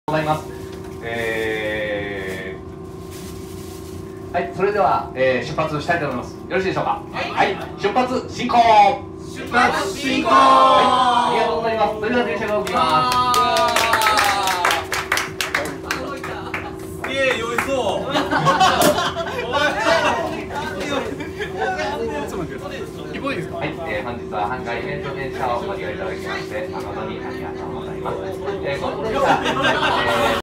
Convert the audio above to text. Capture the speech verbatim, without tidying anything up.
ございます。えー、はい、それでは、えー、出発したいと思います。よろしいでしょうか。はい、はい、出発進行。 出発進行。 はい、ありがとうございます。それでは電車が動きます。 すげえ酔いそう。 はい、えー、本日は阪神イベント電車をご利用いただきまして誠にありがとうございます。えー、この電車、えー